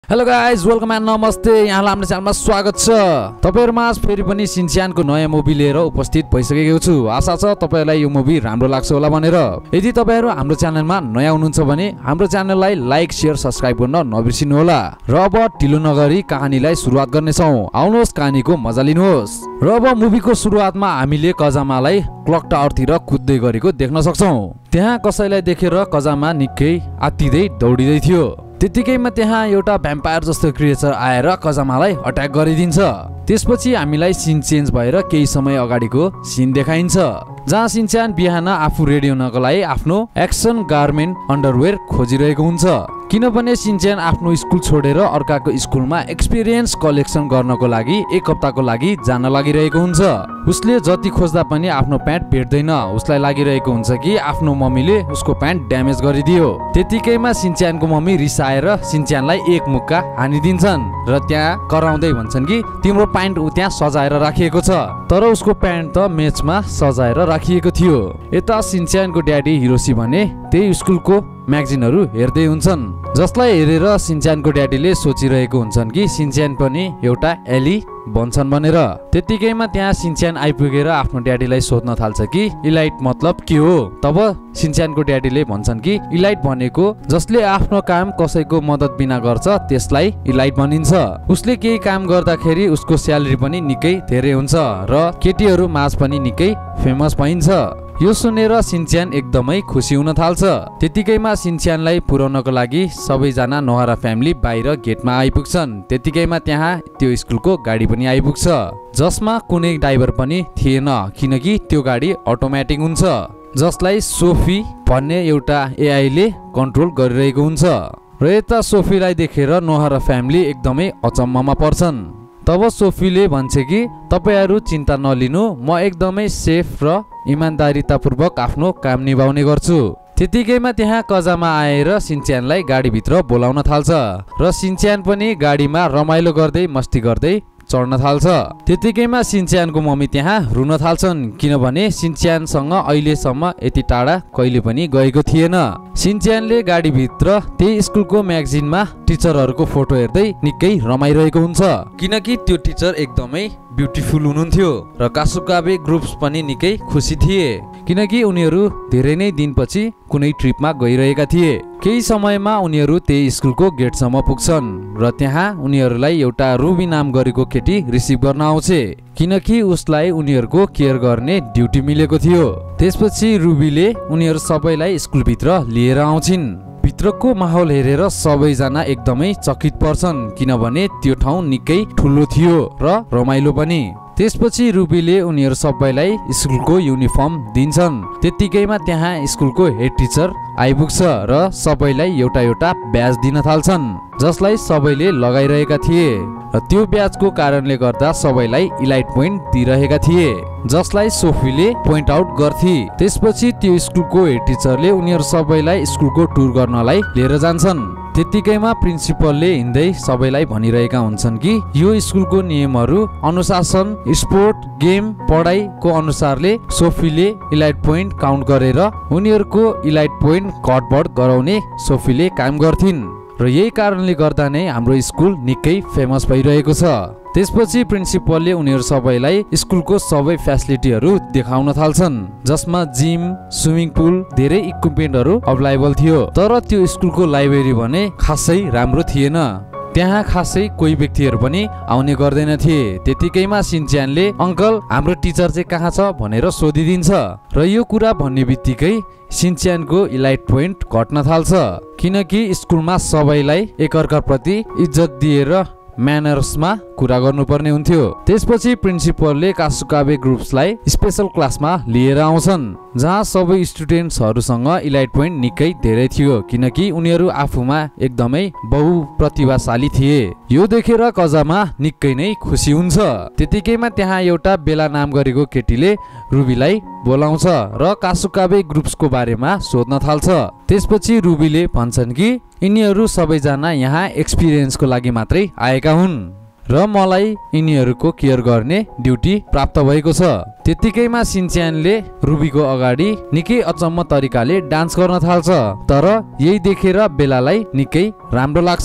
Hello guys, welcome and नमस्ते। यहाँलाई हाम्रो च्यानलमा स्वागत छ। तपाईहरुमा फेरि पनि सिन्च्यानको नयाँ मुभी लिएर उपस्थित भइसकेको छु। आशा छ तपाईहरुलाई यो मुभी राम्रो लाग्छ होला भनेर। यदि तपाईहरु हाम्रो च्यानलमा नयाँ हुनुहुन्छ भने हाम्रो च्यानललाई लाइक, शेयर, सब्स्क्राइब गर्न नबिर्सिनु होला। र अब ढिलो नगरी कहानीलाई सुरुवात गर्नेछौं। आउनुहोस् कहानीको मजा लिनुहोस्। र अब मुभीको सुरुवातमा हामीले कजामालाई क्लक टावरतिर कुद्दै गरेको देख्न सक्छौं। त्यहाँ कसैलाई देखेर कजामा निकै आत्तिदै दौडिदै थियो। त्यतिकैमा त्यहाँ एउटा भ्याम्पायर जस्तो क्रिएचर आएर कजामालाई अट्याक गरिदिन्छ। त्यसपछि हामीलाई सिन चेन्ज भएर केही समय अगाडिको सिन देखाइन्छ, जहाँ सिन्च्यान बिहान आफू रेडी हुनको लागि आफ्नो एक्सन गार्मेन्ट अन्डरवेयर खोजिरहेको हुन्छ। किनभने सिन्च्यान आफ्नो स्कुल छोडेर अर्काको स्कुलमा एक्सपिरियन्स कलेक्सन गर्नको लागि एक हप्ताको लागि जान लागिरहेको हुन्छ। उसले जति खोज्दा पनि आफ्नो प्यान्ट भेट्दैन। उसलाई लागिरहेको हुन्छ कि आफ्नो मम्मीले उसको प्यान्ट ड्यामेज गरिदियो। त्यतिकैमा सिन्च्यानको मम्मी रिसाएर सिन्च्यानलाई एक मुक्का हानिदिन्छन् र त्यहाँ कराउँदै भन्छन् कि तिम्रो प्यान्ट त्यहाँ सजाएर राखिएको छ। तर उसको प्यान्ट त मेचमा सजाएर राखिएको थियो। यता सिन्च्यानको ड्याडी हिरोसी भने त्यही स्कुलको म्यागजिनहरू हेर्दै हुन्छन्, जसलाई हेरेर सिन्च्यानको ड्याडीले सोचिरहेको हुन्छन् कि सिन्च्यान पनि एउटा एली बन्छन् भनेर। त्यतिकैमा त्यहाँ सिन्च्यान आइपुगेर आफ्नो ड्याडीलाई सोध्न थाल्छ कि इलाइट मतलब के हो। तब सिन्च्यानको ड्याडीले भन्छन् कि इलाइट भनेको जसले आफ्नो काम कसैको मद्दत बिना गर्छ त्यसलाई इलाइट भनिन्छ। उसले केही काम गर्दाखेरि उसको स्यालेरी पनि निकै धेरै हुन्छ र केटीहरू माझ पनि निकै फेमस भइन्छ। यो सुनेर सिन्च्यान एकदमै खुसी हुन थाल्छ। त्यतिकैमा सिन्च्यानलाई पुर्याउनको लागि सबैजना नोहरा फ्यामिली बाहिर गेटमा आइपुग्छन्। त्यतिकैमा त्यहाँ त्यो स्कुलको गाडी पनि आइपुग्छ, जसमा कुनै ड्राइभर पनि थिएन, किनकि त्यो गाडी अटोमेटिक हुन्छ, जसलाई सोफी भन्ने एउटा एआईले कन्ट्रोल गरिरहेको हुन्छ। र यता सोफीलाई देखेर नोहरा फ्यामिली एकदमै अचम्ममा पर्छन्। तब सोफीले भन्छ कि तपाईहरु चिन्ता नलिनु, म एकदमै सेफ र इमानदारीतापूर्वक आफ्नो काम निभाउने गर्छु। त्यतिकैमा त्यहाँ कजामा आएर सिन्च्यानलाई गाडीभित्र बोलाउन थाल्छ र सिन्च्यान पनि गाडीमा रमाइलो गर्दै मस्ती गर्दै चढ्न थाल्छ। त्यतिकैमा सिन्च्यानको मम्मी त्यहाँ रुन थाल्छन्, किनभने सिन्च्यानसँग अहिलेसम्म यति टाढा कहिले पनि गएको थिएन। सिन्च्यानले गाडीभित्र त्यही स्कुलको म्यागजिनमा टिचरहरूको फोटो हेर्दै निकै रमाइरहेको हुन्छ, किनकि त्यो टिचर एकदमै ब्युटिफुल हुनुहुन्थ्यो र कासुकाबे ग्रुप्स पनि निकै खुसी थिए, किनकि उनीहरू धेरै नै दिनपछि कुनै ट्रिपमा गइरहेका थिए। केही समयमा उनीहरू त्यही स्कुलको गेटसम्म पुग्छन् र त्यहाँ उनीहरूलाई एउटा रुबी नाम गरेको केटी रिसिभ गर्न आउँछ, किनकि उसलाई उनीहरूको केयर गर्ने ड्युटी मिलेको थियो। त्यसपछि रुबीले उनीहरू सबैलाई स्कुलभित्र लिएर आउँछिन्। भित्रको माहौल हेरेर सबैजना एकदमै चकित पर्छन्, किनभने त्यो ठाउँ निकै ठुलो थियो र रमाइलो पनि। त्यसपछि रुबीले उनीहरू सबैलाई स्कुलको युनिफर्म दिन्छन्। त्यतिकैमा त्यहाँ स्कुलको हेड टिचर आइपुग्छ र सबैलाई एउटा एउटा ब्याज दिन थाल्छन्, जसलाई सबैले लगाइरहेका थिए र त्यो ब्याजको कारणले गर्दा सबैलाई इलाइट पोइन्ट दिइरहेका थिए, जसलाई सोफीले पोइन्ट आउट गर्थे। त्यसपछि त्यो स्कुलको हेड टिचरले उनीहरू सबैलाई स्कुलको टुर गर्नलाई लिएर जान्छन्। त्यतिकैमा प्रिन्सिपलले हिँड्दै सबैलाई भनिरहेका हुन्छन् कि यो स्कुलको नियमहरू अनुशासन, स्पोर्ट, गेम, पढाइको अनुसारले सोफीले इलाइट पोइन्ट काउन्ट गरेर उनीहरूको इलाइट पोइन्ट घटबढ गराउने सोफीले काम गर्थिन् र यही कारणले गर्दा नै हाम्रो स्कुल निकै फेमस भइरहेको छ। त्यसपछि प्रिन्सिपलले उनीहरू सबैलाई स्कुलको सबै फ्यासिलिटीहरू देखाउन थाल्छन्, जसमा जिम, स्विमिङ पुल, धेरै इक्विपमेन्टहरू अभाइलेबल थियो। तर त्यो स्कुलको लाइब्रेरी भने खासै राम्रो थिएन। त्यहाँ खासै कोही व्यक्तिहरू पनि आउने गर्दैन थिए। त्यतिकैमा सिन्च्यानले अङ्कल हाम्रो टिचर चाहिँ कहाँ छ भनेर सोधिदिन्छ र यो कुरा भन्ने बित्तिकै सिन्च्यानको इलाइट पोइन्ट घट्न थाल्छ, किनकि स्कुलमा सबैलाई एकअर्काप्रति इज्जत दिएर म्यानर्समा कुरा गर्नुपर्ने हुन्थ्यो। त्यसपछि प्रिन्सिपलले कासुकाबे ग्रुप्सलाई स्पेशल क्लासमा लिएर आउँछन्, जहाँ सबै स्टुडेन्ट्सहरूसँग इलाइट पोइन्ट निकै धेरै थियो, किनकि उनीहरू आफूमा एकदमै बहुप्रतिभाशाली थिए। यो देखेर कजामा निकै नै खुसी हुन्छ। त्यतिकैमा त्यहाँ एउटा बेला नाम गरेको केटीले रुबीलाई बोलाउँछ र कासुकाबे ग्रुप्सको बारेमा सोध्न थाल्छ। त्यसपछि रुबीले भन्छन् कि यिनीहरू सबैजना यहाँ एक्सपिरियन्सको लागि मात्रै आएका हुन् र मलाई यिनीहरूको केयर गर्ने ड्युटी प्राप्त भएको छ। त्यतिकैमा सिन्च्यानले रुबीको अगाडि निकै अचम्म तरिकाले डान्स गर्न थाल्छ, तर यही देखेर बेलालाई निकै राम्रो लाग्छ।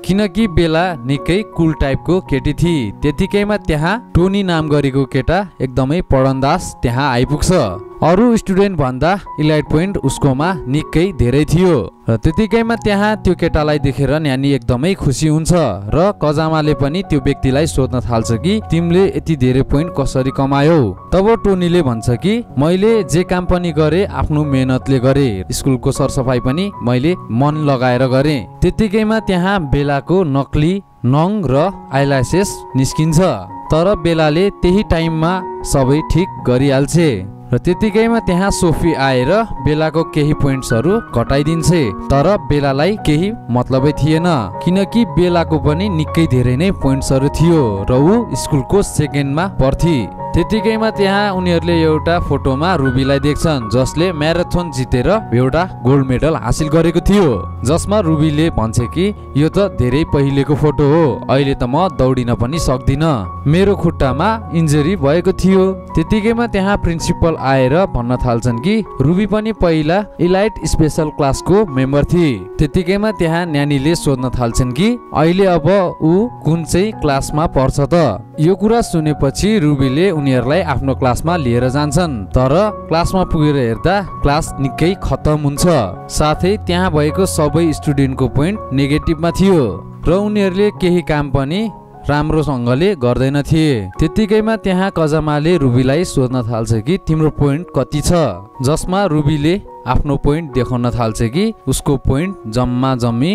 किनकि बेला निकै कुल टाइपको केटी थिए। त्यतिकैमा त्यहाँ टोनी नाम गरेको केटा एकदमै पढन्दास त्यहाँ आइपुग्छ। अरू स्टुडेन्ट भन्दा इलाइट पोइन्ट उसकोमा निकै धेरै थियो र त्यतिकैमा त्यहाँ त्यो केटालाई देखेर न्यानी एकदमै खुसी हुन्छ र कजामाले पनि त्यो व्यक्तिलाई सोध्न थाल्छ कि तिमीले यति धेरै पोइन्ट कसरी कमायौ। तब टोनीले भन्छ कि मैले जे काम पनि गरे आफ्नो मेहनतले गरे, स्कुलको सरसफाई पनि मैले मन लगाएर गरे। त्यतिकैमा त्यहाँ बेलाको नक्ली नङ र आइल्यासेस निस्किन्छ, तर बेलाले त्यही टाइममा सबै ठिक गरिहाल्छे र त्यतिकैमा त्यहाँ सोफी आएर बेलाको केही पोइन्ट्सहरू घटाइदिन्छ, तर बेलालाई केही मतलबै थिएन किनकि बेलाको पनि निकै धेरै नै पोइन्ट्सहरू थियो र ऊ स्कुलको सेकेन्डमा पर्थी। त्यतिकैमा त्यहाँ उनीहरूले एउटा फोटोमा रुबीलाई देख्छन् जसले म्याराथन जितेर एउटा गोल्ड मेडल हासिल गरेको थियो, जसमा रुबीले भन्छ कि यो त धेरै पहिलेको फोटो हो, अहिले त म दौडिन पनि सक्दिन, मेरो खुट्टामा इन्जरी भएको थियो। त्यतिकैमा त्यहाँ प्रिन्सिपल आएर भन्न थाल्छन् कि रुबी पनि पहिला इलाइट स्पेशल क्लासको मेम्बर थिए। त्यतिकैमा त्यहाँ न्यानीले सोध्न थाल्छन् कि अहिले अब ऊ कुन चाहिँ क्लासमा पर्छ त। यो कुरा सुनेपछि रुबीले उनीहरूलाई आफ्नो क्लासमा लिएर जान्छन्, तर क्लासमा पुगेर हेर्दा क्लास निकै खतम हुन्छ, साथै त्यहाँ भएको सबै स्टुडेन्टको पोइन्ट नेगेटिभमा थियो र उनीहरूले केही काम पनि राम्रोसँगले गर्दैन थिए। त्यतिकैमा त्यहाँ कजामाले रुबीलाई सोध्न थाल्छ कि तिम्रो पोइन्ट कति छ, जसमा रुबीले आफ्नो पोइन्ट देखाउन थाल्छ कि उसको पोइन्ट जम्मा जम्मी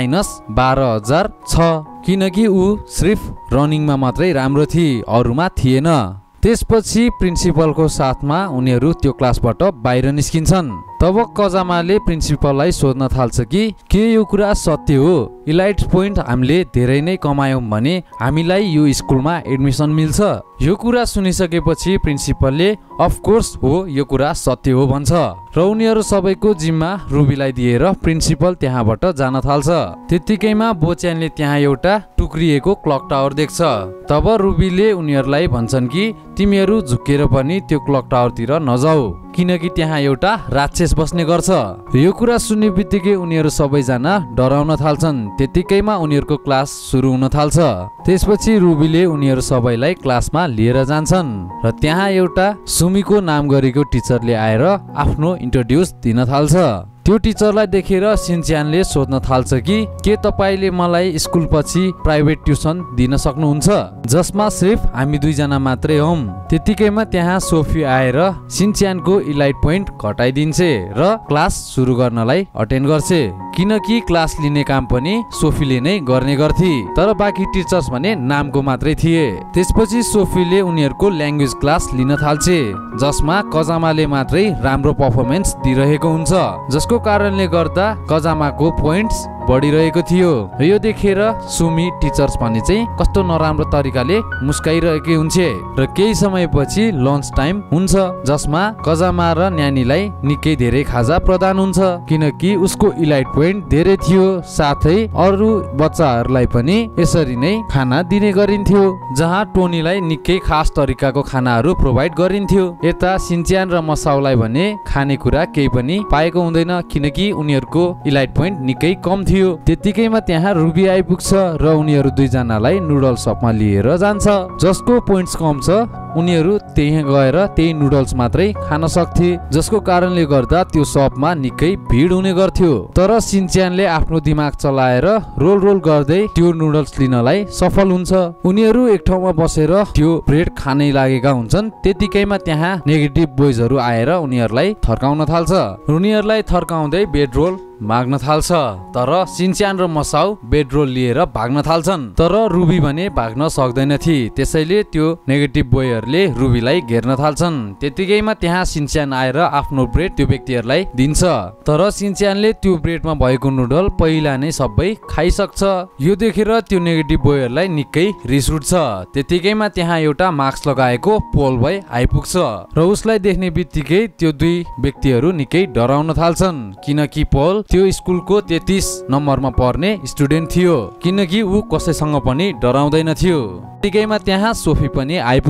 -12,000 छ किनकि ऊ सिर्फ रनिङमा मात्रै राम्रो थिए, अरूमा थिएन। त्यसपछि प्रिन्सिपलको साथमा उनीहरू त्यो क्लासबाट बाहिर निस्किन्छन्। तब कजामाले प्रिन्सिपललाई सोध्न थाल्छ कि के यो कुरा सत्य हो, इलाइट पोइन्ट हामीले धेरै नै कमायौँ भने हामीलाई यो स्कुलमा एडमिसन मिल्छ। यो कुरा सुनिसकेपछि प्रिन्सिपलले अफकोर्स हो यो कुरा सत्य हो भन्छ र उनीहरू सबैको जिम्मा रुबीलाई दिएर प्रिन्सिपल त्यहाँबाट जान थाल्छ। त्यतिकैमा बोच्यानले त्यहाँ एउटा टुक्रिएको क्लक टावर देख्छ। तब रुबीले उनीहरूलाई भन्छन् कि तिमीहरू झुकेर पनि त्यो क्लक टावरतिर नजाऊ किनकि त्यहाँ एउटा राक्षस बस्ने गर्छ। यो कुरा सुन्ने बित्तिकै उनीहरू सबैजना डराउन थाल्छन्। त्यतिकैमा उनीहरूको क्लास सुरु हुन थाल्छ। त्यसपछि रुबीले उनीहरू सबैलाई क्लासमा लिएर जान्छन् र त्यहाँ एउटा सुमीको नाम गरेको टिचरले आएर आफ्नो इन्ट्रोड्युस दिन थाल्छ। त्यो टिचरलाई देखेर सिन्च्यानले सोध्न थाल्छ कि के तपाईले मलाई स्कुल पछि प्राइभेट ट्युसन दिन सक्नुहुन्छ जसमा सिर्फ हामी दुईजना मात्रै हौं। त्यतिकैमा त्यहाँ सोफी आएर सिन्च्यानको इलाइट पोइन्ट घटाइदिन्छ र क्लास सुरु गर्नलाई अटेन्ड गर्छ किनकि क्लास लिने काम पनि सोफीले नै गर्ने गर्थे, तर बाँकी टिचर्स भने नामको मात्रै थिए। त्यसपछि सोफीले उनीहरूको ल्याङ्ग्वेज क्लास लिन थाल्छ जसमा कजामाले मात्रै राम्रो पर्फर्मेन्स दिइरहेको हुन्छ, जसको कारणले गर्दा कजामाको पोइन्ट्स बढिरहेको थियो। यो देखेर सुमी टिचर्स भने चाहिँ कस्तो नराम्रो तरिकाले मुस्काइरहेको हुन्छ र केही समयपछि लन्च टाइम हुन्छ जसमा कजामा र न्यानीलाई निकै धेरै खाजा प्रदान हुन्छ किनकि उसको इलाइट पोइन्ट धेरै थियो, साथै अरू बच्चाहरूलाई पनि यसरी नै खाना दिने गरिन्थ्यो जहाँ टोनीलाई निकै खास तरिकाको खानाहरू प्रोभाइड गरिन्थ्यो। यता सिन्च्यान र मसाउलाई भने खानेकुरा केही पनि पाएको हुँदैन किनकि उनीहरूको इलाइट पोइन्ट निकै कम थियो। त्यतिकैमा त्यहाँ रुबी आइपुग्छ र उनीहरू दुईजनालाई नुडल सपमा लिएर जान्छ, जसको पोइन्ट्स कम छ उनीहरू त्यही गएर त्यही नुडल्स मात्रै खान सक्थे, जसको कारणले गर्दा त्यो सपमा निकै भिड हुने गर्थ्यो। तर सिन्च्यानले आफ्नो दिमाग चलाएर रोल रोल गर्दै त्यो नुडल्स लिनलाई सफल हुन्छ। उनीहरू एक ठाउँमा बसेर त्यो ब्रेड खानै लागेका हुन्छन्। त्यतिकैमा त्यहाँ नेगेटिभ बोइजहरू आएर उनीहरूलाई थर्काउन थाल्छ। उनीहरूलाई थर्काउँदै बेड रोल माग्न थाल्छ, तर सिन्च्यान र मसाउ बेड रोल लिएर भाग्न थाल्छन्, तर रुबी भने भाग्न सक्दैन थिए। त्यसैले त्यो नेगेटिभ बोयहरूले रुबीलाई घेर्न थाल्छन्। त्यतिकैमा त्यहाँ सिन्च्यान आएर आफ्नो ब्रेड त्यो व्यक्तिहरूलाई दिन्छ, तर सिन्च्यानले त्यो ब्रेडमा भएको नुडल पहिला नै सबै खाइसक्छ। यो देखेर त्यो नेगेटिभ बोयहरूलाई निकै रिस उठ्छ। त्यतिकैमा त्यहाँ एउटा मास्क लगाएको पोल बोय आइपुग्छ र उसलाई देख्ने बित्तिकै त्यो दुई व्यक्तिहरू निकै डराउन थाल्छन् किनकि पोल त्यो स्कुलको 33 नम्बरमा पर्ने स्टुडेन्ट थियो किनकि ऊ कसैसँग पनि डराउँदैन थियो। त्यतिकैमा त्यहाँ सोफी पनि आइपुग्छ,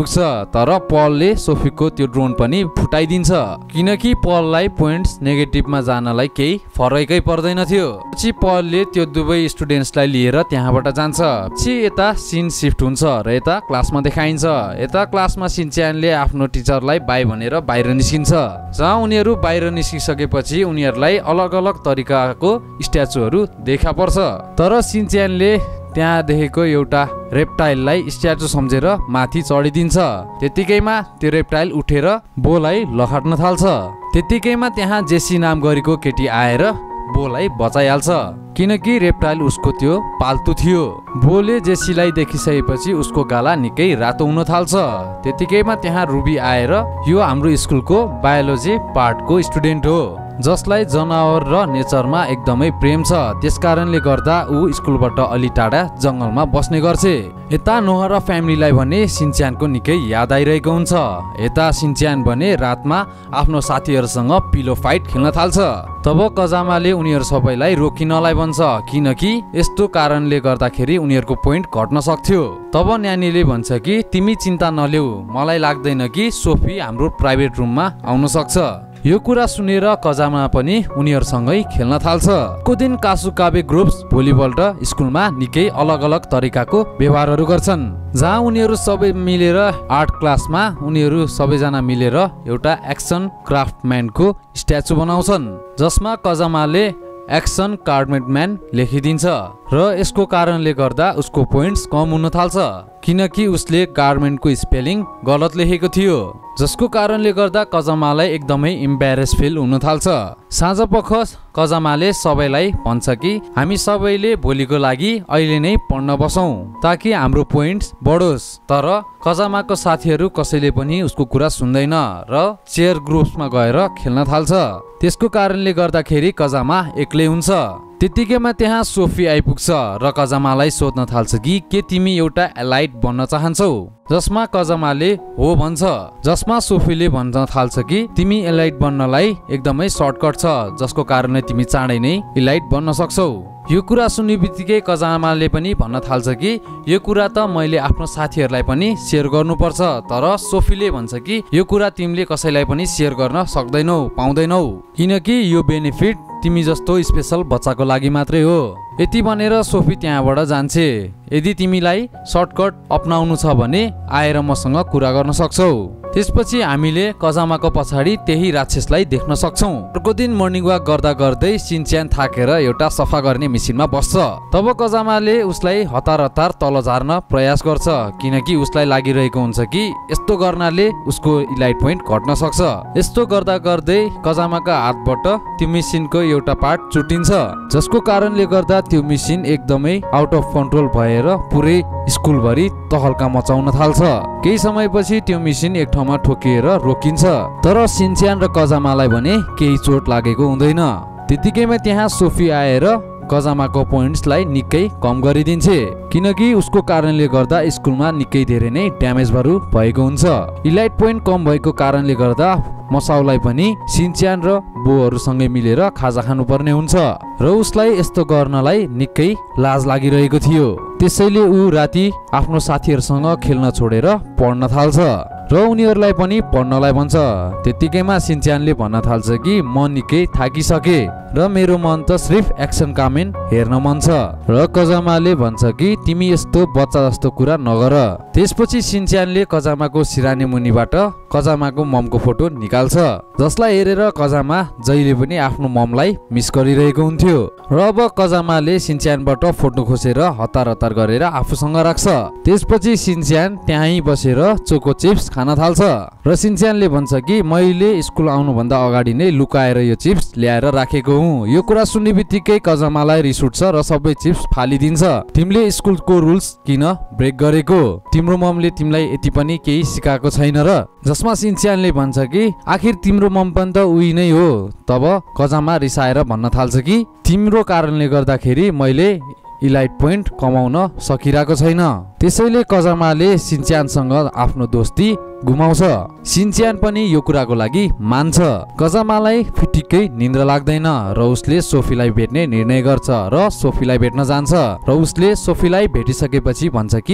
तर पलले सोफीको त्यो ड्रोन पनि फुटाइदिन्छ किनकि पललाई पोइन्ट्स नेगेटिभमा जानलाई केही फरकै पर्दैन थियो। पछि पलले त्यो दुवै स्टुडेन्ट्सलाई लिएर त्यहाँबाट जान्छ। पछि यता सिन शिफ्ट हुन्छ र यता क्लासमा देखाइन्छ। यता क्लासमा सिन्च्यानले आफ्नो टिचरलाई बाई भनेर बाहिर निस्किन्छ। जहाँ उनीहरू बाहिर निस्किसकेपछि उनीहरूलाई अलग अलग तरिकाको स्ट्याचुहरू देखा पर्छ। तर सिन्च्यानले त्यहाँ देखेको एउटा रेप्टाइललाई स्ट्याचु सम्झेर माथि चढिदिन्छ। त्यतिकैमा त्यो रेप्टाइल उठेर बोलाई लखाट्न थाल्छ। त्यतिकैमा त्यहाँ जेसी नाम गरेको केटी आएर बोलाई बचाइहाल्छ किनकि रेप्टाइल उसको त्यो पाल्तु थियो। बोले जेसीलाई देखिसकेपछि उसको गाला निकै रातो हुन थाल्छ। त्यतिकैमा त्यहाँ रुबी आएर यो हाम्रो स्कुलको बायोलोजी पार्टको स्टुडेन्ट हो जसलाई जनावर र नेचरमा एकदमै प्रेम छ। त्यसकारणले गर्दा ऊ स्कुलबाट अलि टाढा जङ्गलमा बस्ने गर्छ। यता नोहरा फ्यामिलीलाई भने सिन्च्यानको निकै याद आइरहेको हुन्छ। यता सिन्च्यान भने रातमा आफ्नो साथीहरूसँग पिलो फाइट खेल्न थाल्छ। तब कजामाले उनीहरू सबैलाई रोकिनलाई भन्छ किनकि यस्तो कारणले गर्दाखेरि उनीहरूको पोइन्ट घट्न सक्थ्यो। तब न्यानीले भन्छ कि तिमी चिन्ता नलेऊ, मलाई लाग्दैन कि सोफी हाम्रो प्राइभेट रुममा आउन सक्छ। यो कुरा सुनेर कजामा पनि उनीहरूसँगै खेल्न थाल्छ। को दिन कासुकाबे ग्रुप्स भोलिबल र स्कुलमा निकै अलग अलग तरिकाको व्यवहारहरू गर्छन्। जहाँ उनीहरू सबै मिलेर आर्ट क्लासमा उनीहरू सबैजना मिलेर एउटा एक्सन क्राफ्टम्यानको स्ट्याचु बनाउँछन् जसमा कजामाले एक्सन कार्डमेटम्यान लेखिदिन्छ र यसको कारणले गर्दा उसको पोइन्ट्स कम हुन थाल्छ किनकि उसले गार्मेन्टको स्पेलिङ गलत लेखेको थियो जसको कारणले गर्दा कजामालाई एकदमै इम्ब्यारेस फिल हुन थाल्छ। साँझपख कजामाले सबैलाई भन्छ कि हामी सबैले भोलिको लागि अहिले नै पढ्न बसौँ ताकि हाम्रो पोइन्ट्स बढोस्। तर कजामाको साथीहरू कसैले पनि उसको कुरा सुन्दैन र चेयर ग्रुप्समा गएर खेल्न थाल्छ। त्यसको कारणले गर्दाखेरि कजामा एक्लै हुन्छ। त्यतिकैमा त्यहाँ सोफी आइपुग्छ र कजामालाई सोध्न थाल्छ कि के तिमी एउटा एलाइट बन्न चाहन्छौ जसमा कजामाले हो भन्छ। जसमा सोफीले भन्न थाल्छ कि तिमी एलाइट बन्नलाई एकदमै सर्टकट छ जसको कारणले तिमी चाँडै नै एलाइट बन्न सक्छौ। यो कुरा सुन्ने बित्तिकै कजामाले पनि भन्न थाल्छ कि यो कुरा त मैले आफ्नो साथीहरूलाई पनि सेयर गर्नुपर्छ। तर सोफीले भन्छ कि यो कुरा तिमीले कसैलाई पनि सेयर गर्न सक्दैनौ पाउँदैनौ किनकि यो बेनिफिट तिमी जस्तो स्पेशल बच्चाको लागि मात्रै हो। यति भनेर सोफी त्यहाँबाट जान्छे। यदि तिमीलाई सर्टकट अपनाउनु छ भने आएर मसँग कुरा गर्न सक्छौ। त्यसपछि हामीले कजामाको पछाडि त्यही राक्षसलाई देख्न सक्छौँ। अर्को दिन मर्निङ वाक गर्दा गर्दै सिन्च्यान थाकेर एउटा सफा गर्ने मेसिनमा बस्छ। तब कजामाले उसलाई हतार हतार तल झार्न प्रयास गर्छ किनकि उसलाई लागिरहेको हुन्छ कि यस्तो गर्नाले उसको इलाइट पोइन्ट घट्न सक्छ। यस्तो गर्दा गर्दै कजामाको हातबाट त्यो मेसिनको एउटा पार्ट चुटिन्छ जसको कारणले गर्दा त्यो मेसिन एकदमै आउट अफ कन्ट्रोल भएर पुरै स्कुलभरि तहल्का मचाउन थाल्छ। केही समयपछि त्यो मेसिन एक ठाउँमा ठोकिएर रोकिन्छ तर सिन्च्यान र कजामालाई भने केही चोट लागेको हुँदैन। त्यतिकैमा त्यहाँ सोफी आएर कजामाको पोइन्ट्सलाई निकै कम गरिदिन्छ किनकि उसको कारणले गर्दा स्कुलमा निकै धेरै नै ड्यामेजहरू भएको हुन्छ। इलाइट पोइन्ट कम भएको कारणले गर्दा मसाउलाई पनि सिन्च्यान र बोहरूसँगै मिलेर खाजा खानुपर्ने हुन्छ र उसलाई यस्तो गर्नलाई निकै लाज लागिरहेको थियो। त्यसैले ऊ राति आफ्नो साथीहरूसँग खेल्न छोडेर पढ्न थाल्छ र उनीहरूलाई पनि पढ्नलाई भन्छ। त्यतिकैमा सिन्च्यानले भन्न थाल्छ कि म निकै थाकिसके र मेरो मन त सिर्फ एक्सन कामेन हेर्न मन छ र कजामाले भन्छ कि तिमी यस्तो बच्चा जस्तो कुरा नगर। त्यसपछि सिन्च्यानले कजामाको सिरानी मुनिबाट कजामाको ममको फोटो निकाल्छ जसलाई हेरेर कजामा जहिले पनि आफ्नो ममलाई मिस गरिरहेको हुन्थ्यो र अब कजामाले सिन्च्यानबाट फोटो खोसेर हतार हतार गरेर आफूसँग राख्छ। त्यसपछि सिन्च्यान त्यहीँ बसेर चोको चिप्स खान थाल्छ र सिन्च्यानले भन्छ कि मैले स्कुल आउनुभन्दा अगाडि नै लुकाएर यो चिप्स ल्याएर राखेको हुँ। यो कुरा सुन्ने बित्तिकै कजामालाई रिस उठ्छ र सबै चिप्स फालिदिन्छ। तिमीले स्कुलको रुल्स किन ब्रेक गरेको? तिम्रो ममले तिमीलाई यति पनि केही सिकाएको छैन र? जसमा सिन्च्यानले भन्छ कि आखिर तिम्रो मम पनि त उही नै हो। तब कजामा रिसाएर भन्न थाल्छ कि तिम्रो कारणले गर्दाखेरि मैले इलाइट पोइन्ट कमाउन सकिरहेको छैन। त्यसैले कजामाले सिन्च्यानसँग आफ्नो दोस्ती गुमाउँछ। सिन्च्यान पनि यो कुराको लागि मान्छ। कजामालाई फिटिक्कै निन्द्रा लाग्दैन र उसले सोफीलाई भेट्ने निर्णय गर्छ र सोफीलाई भेट्न जान्छ र उसले सोफीलाई भेटिसकेपछि भन्छ कि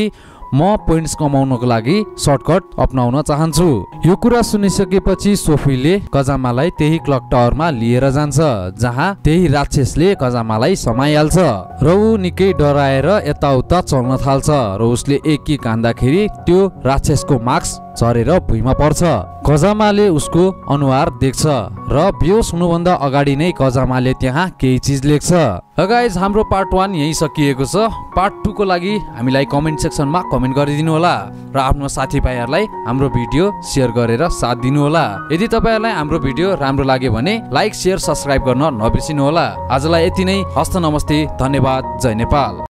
म पोइन्ट्स कमाउनको लागि सर्टकट अपनाउन चाहन्छु। यो कुरा सुनिसकेपछि सोफीले कजामालाई त्यही क्लक टावरमा लिएर जान्छ जहाँ त्यही राक्षसले कजामालाई समाइहाल्छ र ऊ निकै डराएर यताउता चल्न थाल्छ र उसले एक किक हान्दाखेरि त्यो राक्षसको मास्क झरेर भुइँमा पर्छ। कजामाले उसको अनुहार देख्छ र बेहोस हुनुभन्दा अगाडि नै कजामाले त्यहाँ केही चिज लेख्छ। गाइज हाम्रो पार्ट 1 यही सकिएको छ। पार्ट 2 को लागि हामीलाई कमेन्ट सेक्सनमा कमेन्ट गरिदिनु होला र आफ्नो साथीभाइहरूलाई हाम्रो भिडियो सेयर गरेर साथ दिनु होला। यदि तपाईहरुलाई हाम्रो भिडियो राम्रो लाग्यो भने लाइक शेयर सब्स्क्राइब गर्न नबिर्सिनु होला। आजलाई यति नै। हस्त नमस्ते, धन्यवाद, जय नेपाल।